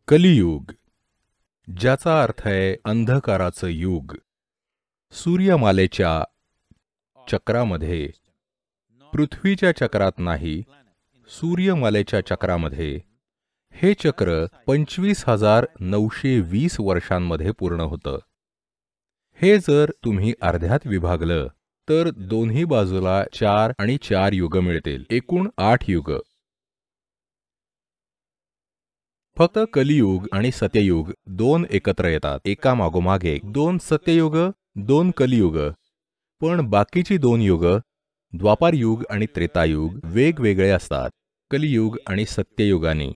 कलियुग, ज्याचा अर्थ आहे अंधकाराचं युग. सूर्यमालेच्या चक्रामध्ये, पृथ्वीच्या चक्रात नाही, सूर्यमालेच्या चक्रामध्ये हे चक्र 25,920 वर्षांमध्ये पूर्ण होतं. हे जर तुम्ही अर्ध्यात विभागलं तर दोन्ही बाजूला 4 आणि 4 युग मिळतील, एकूण 8 युग. फक्त कलियुग आणि सत्ययुग दोन एकत्र येतात, एका मागोमाग एक. 2 सत्ययुग, 2 कलियुग. पण बाकीची 2 युग, द्वापारयुग आणि त्रेतायुग, वेगवेगळे असतात कलियुग आणि सत्ययुगाने.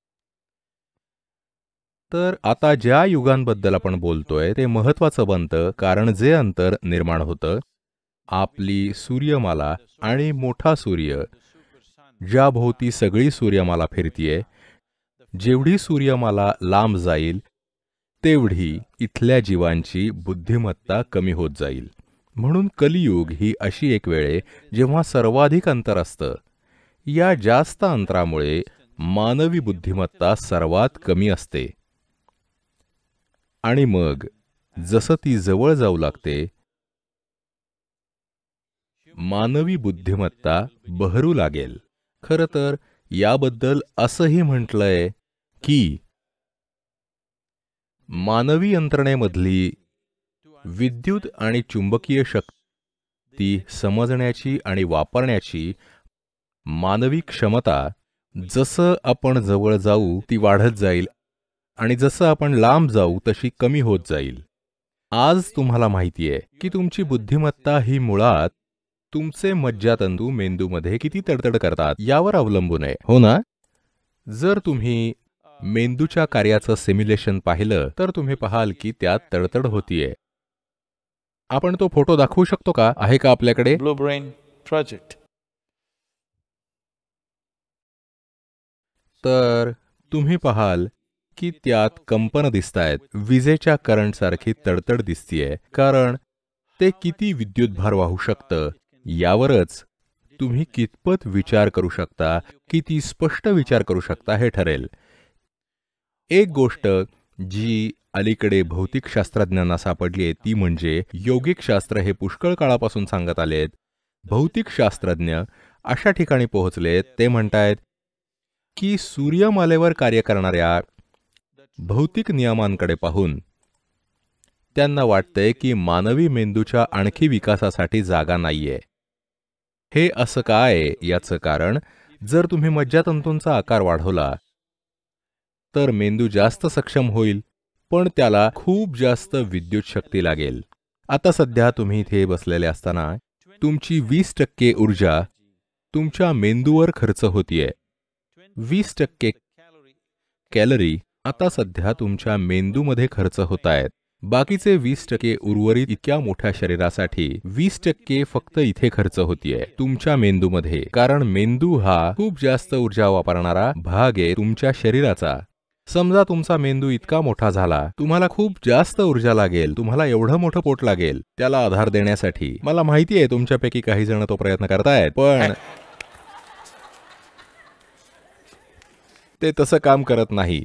तर आता ज्या युगांबद्दल आपण बोलतोय ते महत्त्वाचं बनतं, कारण जे अंतर निर्माण होतं, आपली सूर्यमाला आणि मोठा सूर्य, ज्याभोवती सगळी सूर्यमाला फिरतीये, जेवढी सूर्यमाला लांब जाईल तेवढी इथल्या जीवांची बुद्धिमत्ता कमी होत जाईल. म्हणून कलियुग ही अशी एक वेळ आहे जेव्हा सर्वाधिक अंतर असतं. या जास्त अंतरामुळे मानवी बुद्धिमत्ता सर्वात कमी असते. आणि मग जसं ती जवळ जाऊ लागते, मानवी बुद्धिमत्ता बहरू लागेल. खरं तर याबद्दल असंही म्हटलंय की मानवी यंत्रणेमधली विद्युत आणि चुंबकीय शक्ती समजण्याची आणि वापरण्याची मानवी क्षमता जसं आपण जवळ जाऊ ती वाढत जाईल आणि जसं आपण लांब जाऊ तशी कमी होत जाईल. आज तुम्हाला माहिती आहे की तुमची बुद्धिमत्ता ही मुळात तुमचे मज्जातंतू मेंदूमध्ये किती तडतड करतात यावर अवलंबून आहे, हो ना? जर तुम्ही मेंदूच्या कार्याचं सिम्युलेशन पाहिलं तर तुम्ही पाहाल की त्यात तडतड होतीये. आपण तो फोटो दाखवू शकतो का? आहे का आपल्याकडे? Blue Brain Project. तर तुम्ही पाहाल की त्यात कंपन दिसतायत, विजेच्या करंटसारखी तडतड दिसतीये, कारण ते किती विद्युतभार वाहू शकतं यावरच तुम्ही कितपत विचार करू शकता, किती स्पष्ट विचार करू शकता हे ठरेल. एक गोष्ट जी अलीकडे भौतिकशास्त्रज्ञांना सापडली आहे ती म्हणजे योगिकशास्त्र हे पुष्कळ काळापासून सांगत आलेत. भौतिकशास्त्रज्ञ अशा ठिकाणी पोहोचलेत, ते म्हणतायत की सूर्यमालेवर कार्य करणाऱ्या भौतिक नियमांकडे पाहून त्यांना वाटतंय की मानवी मेंदूच्या आणखी विकासासाठी जागा नाहीये. हे असं काय याचं कारण, जर तुम्ही मज्जातंतूंचा आकार वाढवला तर मेंदू जास्त सक्षम होईल, पण त्याला खूप जास्त विद्युत शक्ती लागेल. आता सध्या तुम्ही इथे बसलेले असताना तुमची 20% ऊर्जा तुमच्या मेंदूवर खर्च होतीये. 20% कॅलरी आता सध्या तुमच्या मेंदूमध्ये खर्च होत आहेत. बाकीचे 20% उर्वरित इतक्या मोठ्या शरीरासाठी 20% फक्त इथे खर्च होतीये, तुमच्या मेंदूमध्ये. कारण मेंदू हा खूप जास्त ऊर्जा वापरणारा भाग आहे तुमच्या शरीराचा. समजा तुमचा मेंदू इतका मोठा झाला, तुम्हाला खूप जास्त ऊर्जा लागेल, तुम्हाला एवढं मोठं पोट लागेल त्याला आधार देण्यासाठी. मला माहिती आहे तुमच्यापैकी काही जण तो प्रयत्न करतायत, पण ते तसं काम करत नाही.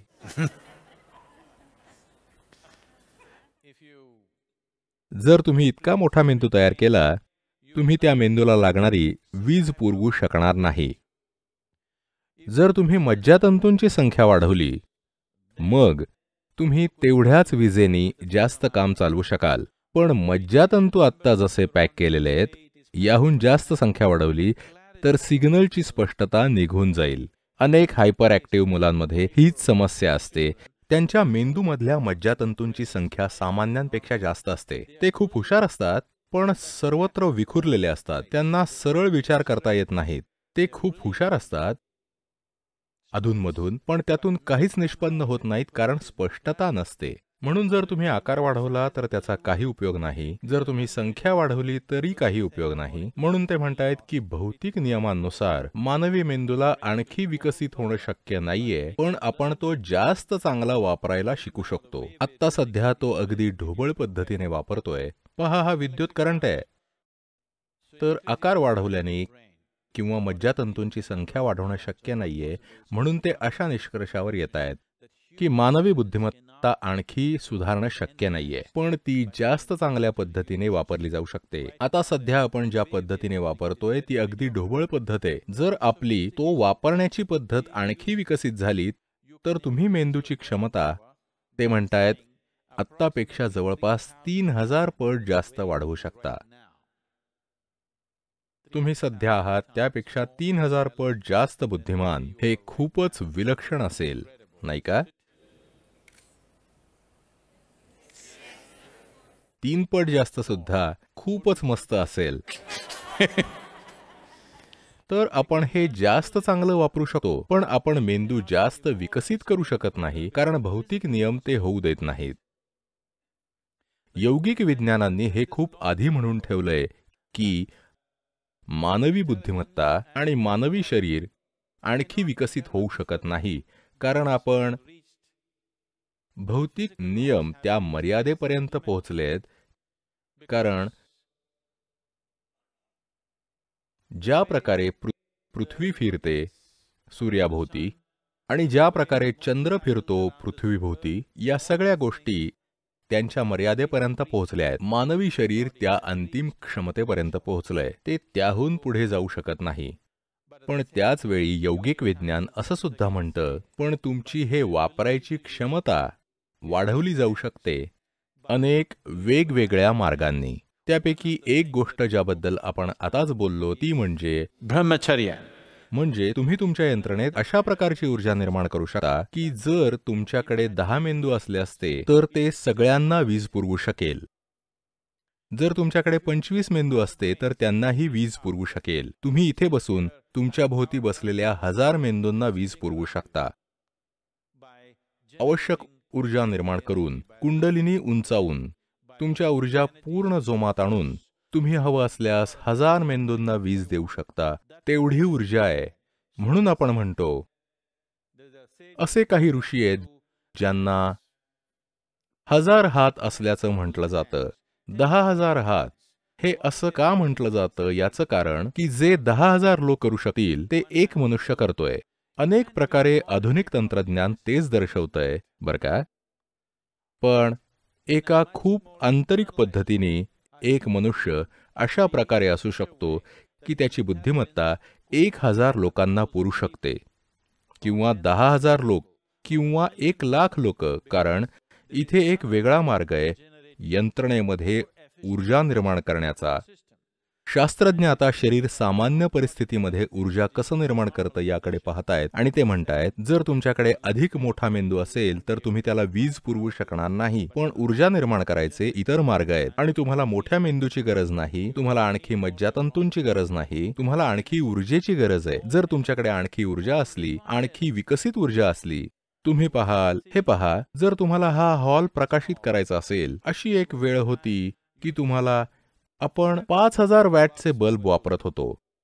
जर तुम्ही इतका मोठा मेंदू तयार केला, तुम्ही त्या मेंदूला लागणारी वीज पुरवू शकणार नाही. जर तुम्ही मज्जातंतूंची संख्या वाढवली, मग तुम्ही तेवढ्याच विजेनी जास्त काम चालवू शकाल. पण मज्जातंतू आत्ता जसे पॅक केलेले आहेत, याहून जास्त संख्या वाढवली तर सिग्नलची स्पष्टता निघून जाईल. अनेक हायपर ॲक्टिव्ह मुलांमध्ये हीच समस्या असते. त्यांच्या मेंदूमधल्या मज्जातंतूंची संख्या सामान्यांपेक्षा जास्त असते. ते खूप हुशार असतात, पण सर्वत्र विखुरलेले असतात. त्यांना सरळ विचार करता येत नाहीत. ते खूप हुशार असतात अधूनमधून, पण त्यातून काहीच निष्पन्न होत नाहीत कारण स्पष्टता नसते. म्हणून जर तुम्ही आकार वाढवला तर त्याचा काही उपयोग नाही, जर तुम्ही संख्या वाढवली तरी काही उपयोग नाही. म्हणून ते म्हणतायत की भौतिक नियमांनुसार मानवी मेंदूला आणखी विकसित होणं शक्य नाहीये, पण आपण तो जास्त चांगला वापरायला शिकू शकतो. आत्ता सध्या तो अगदी ढोबळ पद्धतीने वापरतोय. पहा, हा विद्युत करंट आहे. तर आकार वाढवल्याने किंवा मज्जातंतूंची संख्या वाढवणं शक्य नाहीये, म्हणून ते अशा निष्कर्षावर येत आहेत की मानवी बुद्धिमत्ता आणखी सुधारणं शक्य नाहीये, पण ती जास्त चांगल्या पद्धतीने वापरली जाऊ शकते. आता सध्या आपण ज्या पद्धतीने वापरतोय ती अगदी ढोबळ पद्धत आहे. जर आपली तो वापरण्याची पद्धत आणखी विकसित झाली तर तुम्ही मेंदूची क्षमता, ते म्हणतायत, आत्तापेक्षा जवळपास 3000 पट जास्त वाढवू शकता. तुम्ही सध्या आहात त्यापेक्षा 3000 पट जास्त बुद्धिमान. हे खूपच विलक्षण असेल, नाही का? 3 पट जास्त सुद्धा खूपच मस्त असेल. तर आपण हे जास्त चांगलं वापरू शकतो, पण आपण मेंदू जास्त विकसित करू शकत नाही, कारण भौतिक नियम ते होऊ देत नाहीत. यौगिक विज्ञानांनी हे खूप आधी म्हणून ठेवलंय की मानवी बुद्धिमत्ता आणि मानवी शरीर आणखी विकसित होऊ शकत नाही, कारण आपण भौतिक नियम त्या मर्यादेपर्यंत पोहोचलेत. कारण ज्या प्रकारे पृथ्वी फिरते सूर्याभोवती आणि ज्या प्रकारे चंद्र फिरतो पृथ्वीभोवती, या सगळ्या गोष्टी त्यांच्या मर्यादेपर्यंत पोहोचल्या आहेत. मानवी शरीर त्या अंतिम क्षमतेपर्यंत पोहोचलंय, ते त्याहून पुढे जाऊ शकत नाही. पण त्याच वेळी यौगिक विज्ञान असं सुद्धा म्हणतं, पण तुमची हे वापरायची क्षमता वाढवली जाऊ शकते अनेक वेगवेगळ्या मार्गांनी. त्यापैकी एक गोष्ट ज्याबद्दल आपण आताच बोललो ती म्हणजे ब्रह्मचर्य. म्हणजे तुम्ही तुमच्या यंत्रणेत अशा प्रकारची ऊर्जा निर्माण करू शकता की जर तुमच्याकडे 10 मेंदू असले असते तर ते सगळ्यांना वीज पुरवू शकेल. जर तुमच्याकडे 25 मेंदू असते तर त्यांनाही वीज पुरवू शकेल. तुम्ही इथे बसून तुमच्या भोवती बसलेल्या 1000 मेंदूंना वीज पुरवू शकता. आवश्यक ऊर्जा निर्माण करून, कुंडलिनी उंचावून, तुमच्या ऊर्जा पूर्ण जोमात आणून तुम्ही हवं असल्यास 1000 मेंदूंना वीज देऊ शकता. तेवढी ऊर्जा आहे. म्हणून आपण म्हणतो, असे काही ऋषी आहेत ज्यांना 1000 हात असल्याचं म्हटलं जातं. 10,000 हात हे असं का म्हटलं जातं याचं कारण की जे 10,000 लोक करू शकतील ते एक मनुष्य करतोय. अनेक प्रकारे आधुनिक तंत्रज्ञान तेच दर्शवतंय बरं का. पण एका खूप आंतरिक पद्धतीने एक मनुष्य अशा प्रकारे असू शकतो की त्याची बुद्धिमत्ता 1000 लोकांना पुरू शकते, किंवा 10,000 लोक, किंवा 1,00,000 लोक. कारण इथे एक वेगळा मार्ग आहे यंत्रणेमध्ये ऊर्जा निर्माण करण्याचा. शास्त्रज्ञ आता शरीर सामान्य परिस्थितीमध्ये ऊर्जा कसं निर्माण करतं याकडे पाहतायत आणि ते म्हणतायत, जर तुमच्याकडे अधिक मोठा मेंदू असेल तर तुम्ही त्याला वीज पुरवू शकणार नाही, पण ऊर्जा निर्माण करायचे इतर मार्ग आहेत. आणि तुम्हाला मोठ्या मेंदूची गरज नाही, तुम्हाला आणखी मज्जातंतूंची गरज नाही, तुम्हाला आणखी ऊर्जेची गरज आहे. जर तुमच्याकडे आणखी ऊर्जा असली, आणखी विकसित ऊर्जा असली, तुम्ही पाहाल, हे पहा, जर तुम्हाला हा हॉल प्रकाशित करायचा असेल, अशी एक वेळ होती की तुम्हाला आपण 5000 वॅटचे बल्ब वापरत होतो.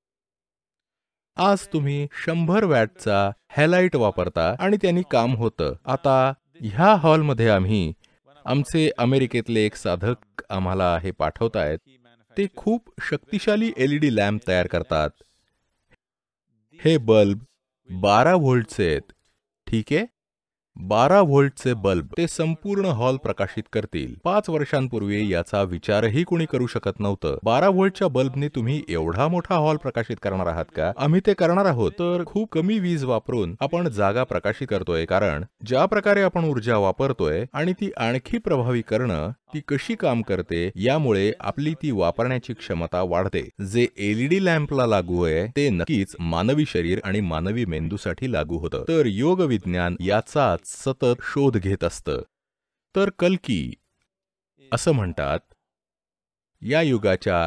आज तुम्ही 100 वॅटचा हॅलाइट वापरता आणि त्यांनी काम होतं. आता ह्या हॉलमध्ये आमचे अमेरिकेतले एक साधक आम्हाला हे पाठवतायत. ते खूप शक्तिशाली LED लॅम्प तयार करतात. हे बल्ब 12 व्होल्टचे आहेत. ठीक आहे, 12 व्होल्टचे बल्ब ते संपूर्ण हॉल प्रकाशित करतील. 5 वर्षांपूर्वी याचा विचारही कुणी करू शकत नव्हतं. 12 व्होल्टच्या बल्बने तुम्ही एवढा मोठा हॉल प्रकाशित करणार आहात का? आम्ही ते करणार आहोत. तर खूप कमी वीज वापरून आपण जागा प्रकाशित करतोय, कारण ज्या प्रकारे आपण ऊर्जा वापरतोय आणि ती आणखी प्रभावी करणं, ती कशी काम करते यामुळे आपली ती वापरण्याची क्षमता वाढते. जे LED लॅम्पला लागू आहे ते नक्कीच मानवी शरीर आणि मानवी मेंदूसाठी लागू होतं. तर योग विज्ञान याचाच सतत शोध घेत असतं. तर कल्की असं म्हणतात, या युगाच्या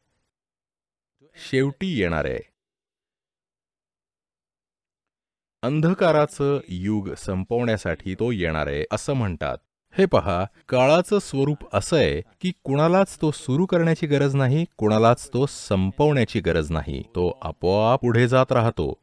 शेवटी येणार आहे. अंधकाराचं युग संपवण्यासाठी तो येणार आहे असं म्हणतात. हे पहा, काळाचं स्वरूप असं आहे की कुणालाच तो सुरू करण्याची गरज नाही, कुणालाच तो संपवण्याची गरज नाही. तो आपोआप पुढे जात राहतो.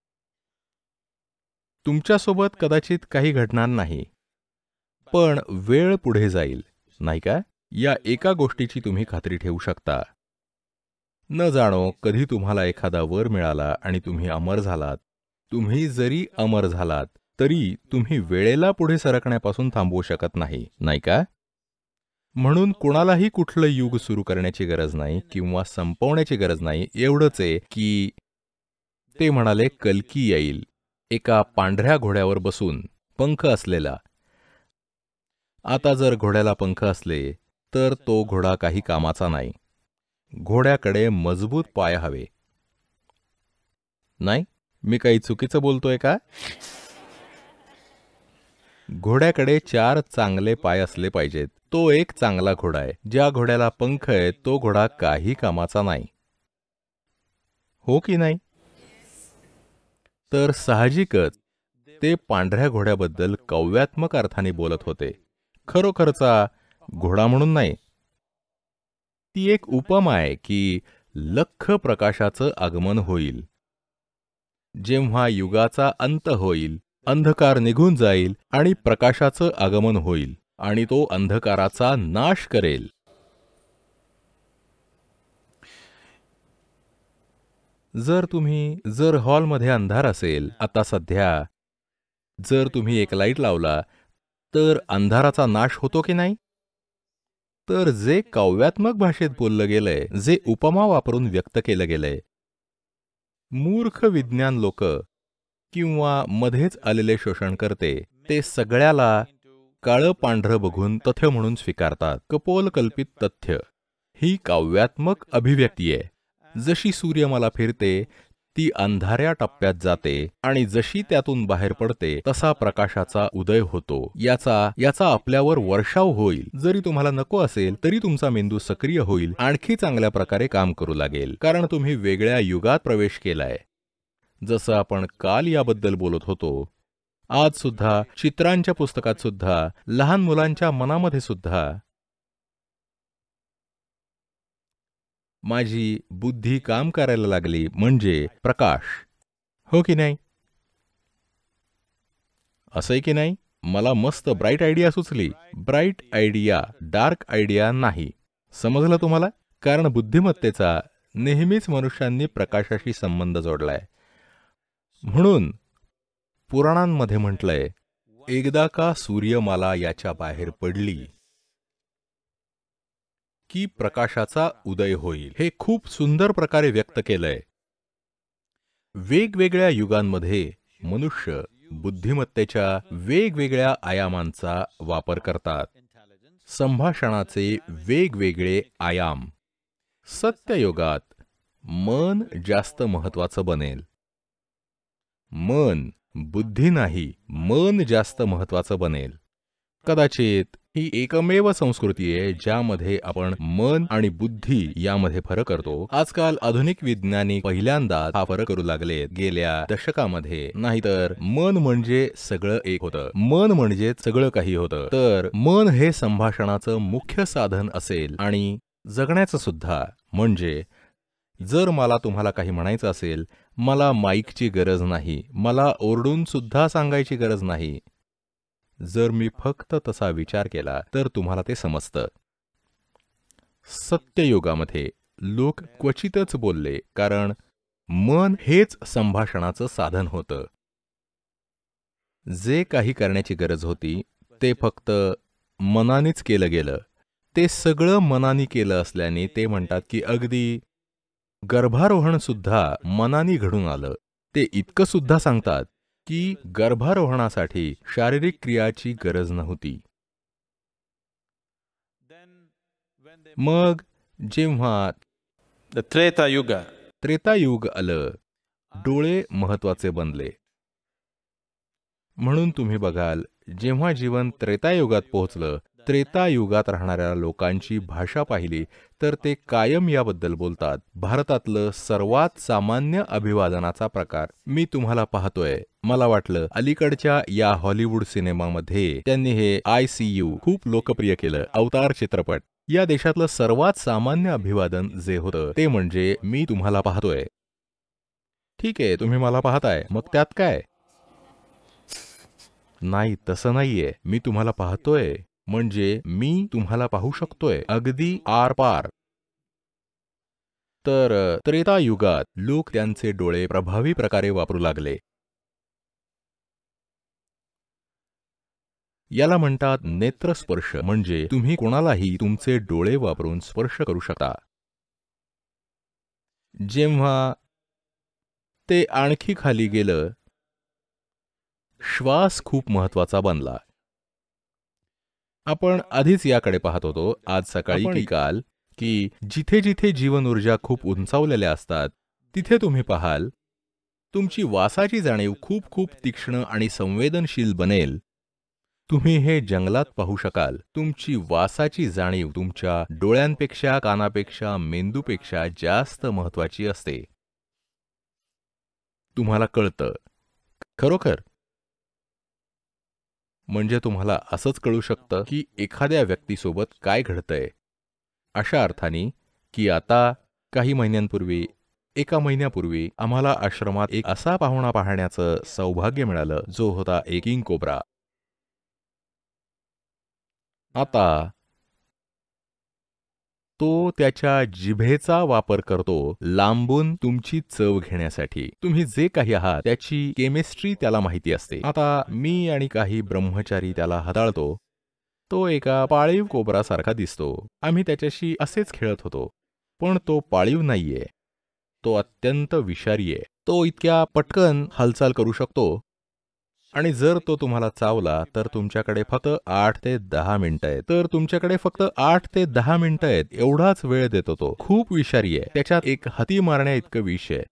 तुमच्यासोबत कदाचित काही घडणार नाही, पण वेळ पुढे जाईल, नाही का? या एका गोष्टीची तुम्ही खात्री ठेवू शकता. न जाणो कधी तुम्हाला एखादा वर मिळाला आणि तुम्ही अमर झालात. तुम्ही जरी अमर झालात तरी तुम्ही वेळेला पुढे सरकण्यापासून थांबवू शकत नाही, नाही का? म्हणून कुणालाही कुठलं युग सुरू करण्याची गरज नाही किंवा संपवण्याची गरज नाही. एवढंच आहे की ते म्हणाले कल्की येईल, एका पांढऱ्या घोड्यावर बसून, पंख असलेला. आता जर घोड्याला पंख असले तर तो घोडा काही कामाचा नाही. घोड्याकडे मजबूत पाय हवे. नाही, मी काही चुकीचं बोलतोय का? घोड्याकडे 4 चांगले पाय असले पाहिजेत. तो एक चांगला घोडा आहे. ज्या घोड्याला पंख आहे तो घोडा काही कामाचा नाही. हो की नाही? तर साहजिकच ते पांढऱ्या घोड्याबद्दल काव्यात्मक अर्थाने बोलत होते, खरोखरचा घोडा म्हणून नाही. ती एक उपमा आहे की लख्ख प्रकाशाचं आगमन होईल. जेव्हा युगाचा अंत होईल, अंधकार निघून जाईल आणि प्रकाशाचं आगमन होईल आणि तो अंधकाराचा नाश करेल. जर हॉलमध्ये अंधार असेल, आता सध्या जर तुम्ही एक लाईट लावला तर अंधाराचा नाश होतो की नाही? तर जे काव्यात्मक भाषेत बोललं गेलंय, जे उपमा वापरून व्यक्त केलं गेलंय, मूर्ख विज्ञान लोक किंवा मध्येच आलेले शोषणकर्ते ते सगळ्याला काळं पांढरं बघून तथ्य म्हणून स्वीकारतात. कपोलकल्पित तथ्य ही काव्यात्मक अभिव्यक्ती आहे. जशी सूर्यमाला फिरते, ती अंधाऱ्या टप्प्यात जाते आणि जशी त्यातून बाहेर पडते तसा प्रकाशाचा उदय होतो. याचा आपल्यावर वर्षाव होईल. जरी तुम्हाला नको असेल तरी तुमचा मेंदू सक्रिय होईल, आणखी चांगल्या प्रकारे काम करू लागेल, कारण तुम्ही वेगळ्या युगात प्रवेश केलाय. जसं आपण काल याबद्दल बोलत होतो, आज सुद्धा चित्रांच्या पुस्तकात सुद्धा, लहान मुलांच्या मनामध्ये सुद्धा माझी बुद्धी काम करायला लागली म्हणजे प्रकाश. हो की नाही? असंय की नाही? मला मस्त ब्राईट आयडिया सुचली. ब्राईट आयडिया, डार्क आयडिया नाही. समजलं तुम्हाला? कारण बुद्धिमत्तेचा नेहमीच मनुष्यांनी प्रकाशाशी संबंध जोडलाय. म्हणून पुराणांमध्ये म्हटलंय, एकदा का सूर्यमाला याच्या बाहेर पडली की प्रकाशाचा उदय होईल. हे खूप सुंदर प्रकारे व्यक्त केलंय. वेगवेगळ्या युगांमध्ये मनुष्य बुद्धिमत्तेच्या वेगवेगळ्या आयामांचा वापर करतात. संभाषणाचे वेगवेगळे आयाम. सत्ययुगात मन जास्त महत्वाचं बनेल. मन, बुद्धी नाही, मन जास्त महत्वाचं बनेल. कदाचित ही एकमेव संस्कृती आहे ज्यामध्ये आपण मन आणि बुद्धी यामध्ये फरक करतो. आजकाल आधुनिक विज्ञानी पहिल्यांदा हा फरक करू लागले गेल्या दशकामध्ये. नाहीतर मन म्हणजे सगळं एक होतं. मन म्हणजे सगळं काही होतं. तर मन हे संभाषणाचं मुख्य साधन असेल आणि जगण्याचं सुद्धा. म्हणजे जर मला तुम्हाला काही म्हणायचं असेल, मला माईकची गरज नाही, मला ओरडून सुद्धा सांगायची गरज नाही. जर मी फक्त तसा विचार केला तर तुम्हाला ते समजतं. सत्ययुगामध्ये लोक क्वचितच बोलले, कारण मन हेच संभाषणाचं साधन होतं. जे काही करण्याची गरज होती ते फक्त मनानेच केलं गेलं. ते सगळं मनाने केलं असल्याने ते म्हणतात की अगदी गर्भारोहण सुद्धा मनाने घडून आलं. ते इतकं सुद्धा सांगतात की गर्भारोहणासाठी शारीरिक क्रियाची गरज नव्हती. मग जेव्हा त्रेतायुग आलं, डोळे महत्वाचे बनले. म्हणून तुम्ही बघाल, जेव्हा जीवन त्रेतायुगात पोहोचलं, त्रेतायुगात राहणाऱ्या लोकांची भाषा पाहिली तर ते कायम याबद्दल बोलतात. भारतातलं सर्वात सामान्य अभिवादनाचा प्रकार मी तुम्हाला पाहतोय. मला वाटलं अलीकडच्या या हॉलिवूड सिनेमामध्ये त्यांनी हे ICU खूप लोकप्रिय केलं. अवतार चित्रपट. या देशातलं सर्वात सामान्य अभिवादन जे होतं ते म्हणजे मी तुम्हाला पाहतोय. ठीक आहे, तुम्ही मला पाहताय, मग त्यात काय? नाही, तसं नाहीये. मी तुम्हाला पाहतोय म्हणजे मी तुम्हाला पाहू शकतोय, अगदी आरपार. तर त्रेतायुगात लोक त्यांचे डोळे प्रभावी प्रकारे वापरू लागले. याला म्हणतात नेत्रस्पर्श, म्हणजे तुम्ही कोणालाही तुमचे डोळे वापरून स्पर्श करू शकता. जेव्हा ते आणखी खाली गेलं, श्वास खूप महत्वाचा बनला. आपण आधीच याकडे पाहत होतो आज सकाळी की काल, की जिथे जिथे जीवन ऊर्जा खूप उंचावलेल्या असतात तिथे तुम्ही पाहाल तुमची वासाची जाणीव खूप खूप तीक्ष्ण आणि संवेदनशील बनेल. तुम्ही हे जंगलात पाहू शकाल. तुमची वासाची जाणीव तुमच्या डोळ्यांपेक्षा, कानापेक्षा, मेंदूपेक्षा जास्त महत्वाची असते. तुम्हाला कळतं खरोखर. म्हणजे तुम्हाला असंच कळू शकतं की एखाद्या व्यक्तीसोबत काय घडतंय. अशा अर्थाने की आता काही महिन्यांपूर्वी, एका महिन्यापूर्वी आम्हाला आश्रमात एक असा पाहुणा पाहण्याचं सौभाग्य मिळालं जो होता एक किंग कोब्रा. आता तो त्याच्या जिभेचा वापर करतो लांबून तुमची चव घेण्यासाठी. तुम्ही जे काही आहात त्याची केमिस्ट्री त्याला माहिती असते. आता मी आणि काही ब्रह्मचारी त्याला हाताळतो. तो एका पाळीव कोब्रासारखा दिसतो. आम्ही त्याच्याशी असेच खेळत होतो. पण तो पाळीव नाहीये. तो अत्यंत विषारी आहे. तो इतक्या पटकन हालचाल करू शकतो आणि जर तो तुम्हाला चावला तर तुमच्याकडे फक्त 8 ते 10 मिनिटं आहेत. तर तुमच्याकडे फक्त 8 ते 10 मिनिटं आहेत एवढाच वेळ देतो तो. खूप विषारी आहे. त्याच्यात एक हाती मारण्या इतकं विष आहे.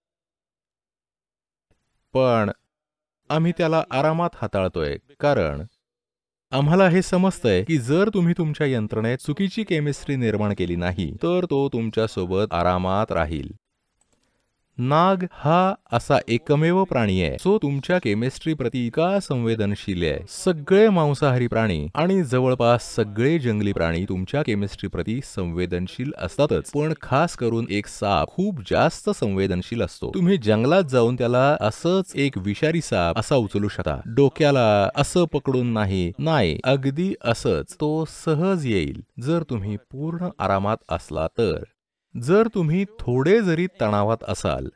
पण आम्ही त्याला आरामात हाताळतोय कारण आम्हाला हे समजतंय की जर तुम्ही तुमच्या यंत्रणेत चुकीची केमिस्ट्री निर्माण केली नाही तर तो तुमच्यासोबत आरामात राहील. नाग हा असा एकमेव प्राणी आहे जो तुमच्या केमिस्ट्री प्रती इतका संवेदनशील आहे. सगळे मांसाहारी प्राणी आणि जवळपास सगळे जंगली प्राणी तुमच्या केमिस्ट्री प्रती संवेदनशील असतातच, पण खास करून एक साप खूप जास्त संवेदनशील असतो. तुम्ही जंगलात जाऊन त्याला असंच एक विषारी साप असा उचलू शकता. डोक्याला असं पकडून नाही, अगदी असंच तो सहज येईल जर तुम्ही पूर्ण आरामात असला तर. जर तुम्ही थोडे जरी तणावात असाल,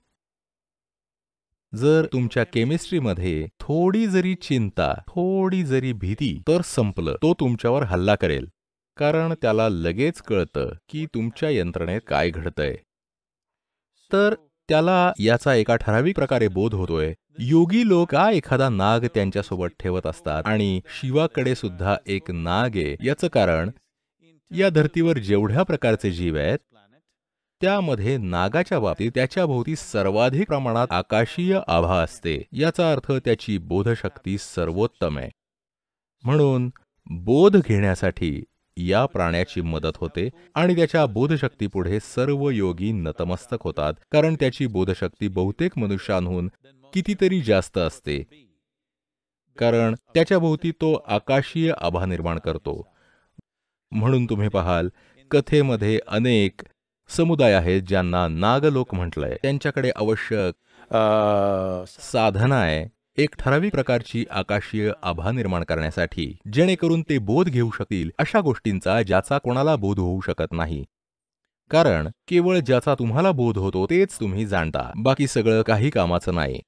जर तुमच्या केमिस्ट्रीमध्ये थोडी जरी चिंता, थोडी जरी भीती, तर संपलं. तो तुमच्यावर हल्ला करेल. कारण त्याला लगेच कळतं की तुमच्या यंत्रणेत काय घडतंय. तर त्याला याचा एका ठराविक प्रकारे बोध होतोय. योगी लोक का एखादा नाग त्यांच्यासोबत ठेवत असतात आणि शिवाकडे सुद्धा एक नाग आहे. याचं कारण या धर्तीवर जेवढ्या प्रकारचे जीव आहेत त्यामध्ये नागाच्या बाबतीत त्याच्या भोवती सर्वाधिक प्रमाणात आकाशीय आभा असते. याचा अर्थ त्याची बोधशक्ती सर्वोत्तम आहे. म्हणून बोध घेण्यासाठी या प्राण्याची मदत होते आणि त्याच्या बोधशक्तीपुढे सर्व योगी नतमस्तक होतात कारण त्याची बोधशक्ती बहुतेक मनुष्यांहून कितीतरी जास्त असते. कारण त्याच्या भोवती तो आकाशीय आभा निर्माण करतो. म्हणून तुम्ही पाहाल कथेमध्ये अनेक समुदाय आहेत ज्यांना नागलोक म्हटलंय. त्यांच्याकडे आवश्यक साधना आहे एक ठराविक प्रकारची आकाशीय आभा निर्माण करण्यासाठी, जेणेकरून ते बोध घेऊ शकतील अशा गोष्टींचा ज्याचा कोणाला बोध होऊ शकत नाही. कारण केवळ ज्याचा तुम्हाला बोध होतो तेच तुम्ही जाणता, बाकी सगळं काही कामाचं नाही.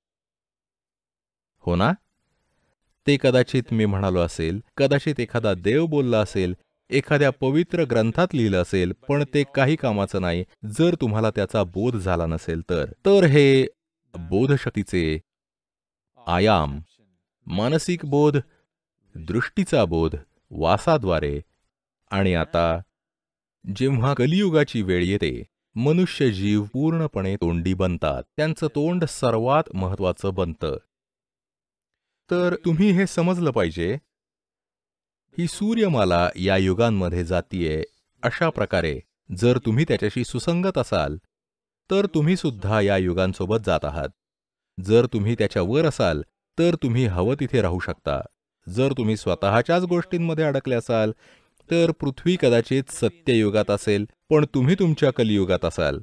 हो ना? ते कदाचित मी म्हणालो असेल, कदाचित एखादा देव बोलला असेल, एखाद्या पवित्र ग्रंथात लिहिलं असेल, पण ते काही कामाचं नाही जर तुम्हाला त्याचा बोध झाला नसेल तर. तर हे बोधशक्तीचे आयाम, मानसिक बोध, दृष्टीचा बोध, वासाद्वारे, आणि आता जेव्हा कलियुगाची वेळ येते मनुष्य जीव पूर्णपणे तोंडी बनतात. त्यांचं तोंड सर्वात महत्वाचं बनतं. तर तुम्ही हे समजलं पाहिजे ही सूर्यमाला या युगांमध्ये जातीये अशा प्रकारे जर तुम्ही त्याच्याशी सुसंगत असाल तर तुम्ही सुद्धा या युगांसोबत जात आहात. जर तुम्ही त्याच्या वर असाल तर तुम्ही हवं तिथे राहू शकता. जर तुम्ही स्वतःच्याच गोष्टींमध्ये अडकले असाल तर पृथ्वी कदाचित सत्ययुगात असेल पण तुम्ही तुमच्या कलियुगात असाल.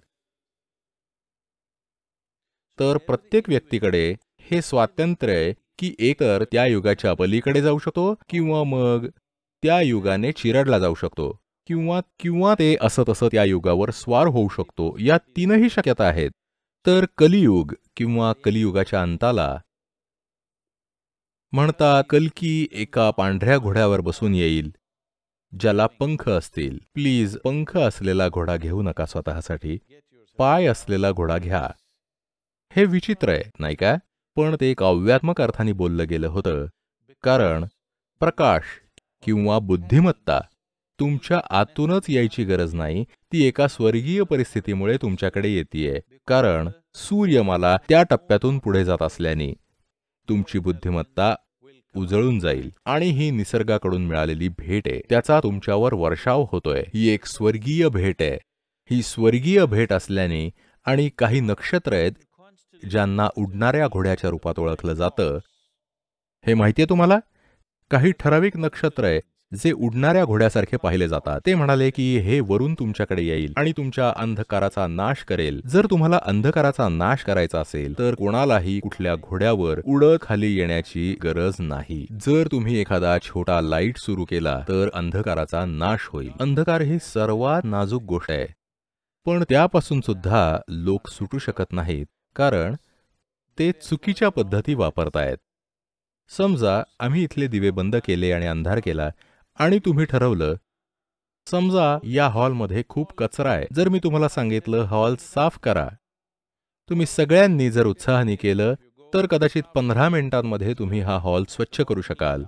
तर प्रत्येक व्यक्तीकडे हे स्वातंत्र्य आहे की एकतर त्या युगाच्या पलीकडे जाऊ शकतो किंवा मग त्या युगाने चिरडला जाऊ शकतो किंवा ते असं तसं त्या युगावर स्वार होऊ शकतो. या तीनही शक्यता आहेत. तर कलियुग किंवा कलियुगाच्या अंताला म्हणतात कल्की एका पांढऱ्या घोड्यावर बसून येईल ज्याला पंख असतील. प्लीज पंख असलेला घोडा घेऊ नका स्वतःसाठी, पाय असलेला घोडा घ्या. हे विचित्र आहे नाही का? पण ते काव्यात्मक अर्थाने बोललं गेलं होतं, कारण प्रकाश किंवा बुद्धिमत्ता तुमच्या आतूनच यायची गरज नाही, ती एका स्वर्गीय परिस्थितीमुळे तुमच्याकडे येतेय. कारण सूर्यमाला त्या टप्प्यातून पुढे जात असल्याने तुमची बुद्धिमत्ता उजळून जाईल. आणि ही निसर्गाकडून मिळालेली भेट आहे, त्याचा तुमच्यावर वर्षाव होतोय. ही एक स्वर्गीय भेट आहे. ही स्वर्गीय भेट असल्याने आणि काही नक्षत्र आहेत ज्यांना उडणाऱ्या घोड्याच्या रूपात ओळखलं जातं. हे माहितीये तुम्हाला? काही ठराविक नक्षत्र आहे जे उडणाऱ्या घोड्यासारखे पाहिले जातात. ते म्हणाले की हे वरून तुमच्याकडे येईल आणि तुमच्या अंधकाराचा नाश करेल. जर तुम्हाला अंधकाराचा नाश करायचा असेल तर कोणालाही कुठल्या घोड्यावर उडत खाली येण्याची गरज नाही. जर तुम्ही एखादा छोटा लाईट सुरू केला तर अंधकाराचा नाश होईल. अंधकार ही सर्वात नाजूक गोष्ट आहे, पण त्यापासून सुद्धा लोक सुटू शकत नाहीत, कारण ते चुकीच्या पद्धती वापरतायत. समजा आम्ही इथले दिवे बंद केले आणि अंधार केला आणि तुम्ही ठरवलं, समजा या हॉलमध्ये खूप कचरा आहे. जर मी तुम्हाला सांगितलं हॉल साफ करा, तुम्ही सगळ्यांनी जर उत्साहाने केलं तर कदाचित 15 मिनिटांमध्ये तुम्ही हा हॉल स्वच्छ करू शकाल.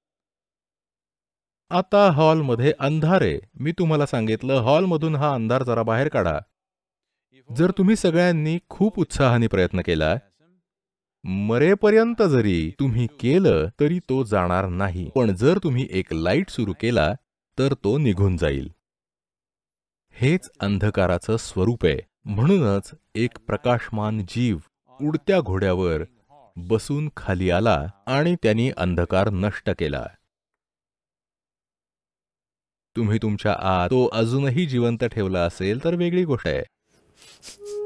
आता हॉलमध्ये अंधार आहे. मी तुम्हाला सांगितलं हॉलमधून हा अंधार जरा बाहेर काढा. जर तुम्ही सगळ्यांनी खूप उत्साहाने प्रयत्न केला, मरेपर्यंत जरी तुम्ही केलं तरी तो जाणार नाही. पण जर तुम्ही एक लाईट सुरू केला तर तो निघून जाईल. हेच अंधकाराचं स्वरूप आहे. म्हणूनच एक प्रकाशमान जीव उडत्या घोड्यावर बसून खाली आला आणि त्यांनी अंधकार नष्ट केला. तुम्ही तुमच्या आत तो अजूनही जिवंत ठेवला असेल तर वेगळी गोष्ट आहे.